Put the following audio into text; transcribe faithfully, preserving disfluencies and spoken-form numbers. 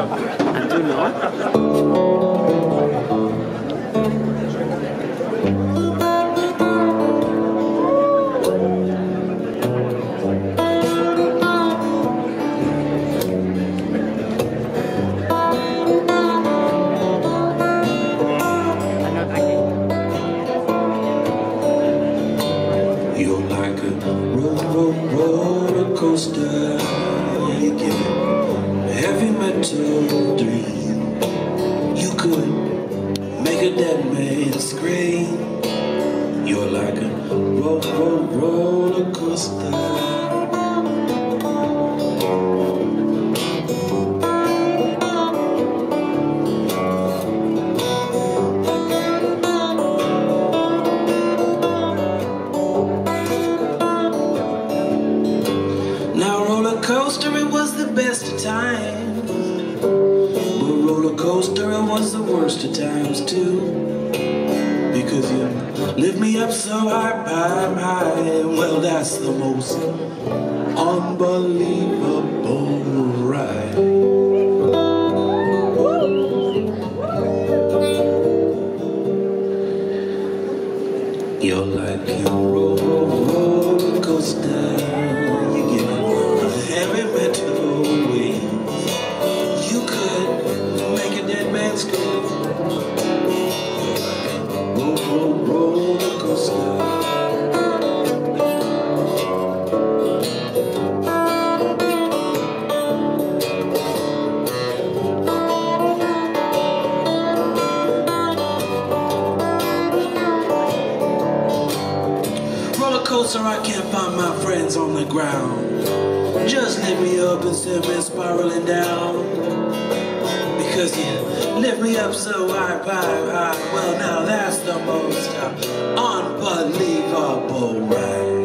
I do not. You're like a roller, roller, roller coaster. You give it heavy metal dream. You could make a dead man scream. You're like a roller, roller, roller coaster. Coaster, it was the best of times, but roller coaster, it was the worst of times too. Because you lift me up so high, high, high. Well, that's the most unbelievable ride. You're like a roller, roller coaster. Heavy metal wings. You could make a dead man scream. Roll, roll, roller coaster. Roller coaster, I can't find my friends on the ground. Just lift me up and send me spiraling down. Because you lift me up so high, high, high. Well, now that's the most unbelievable ride.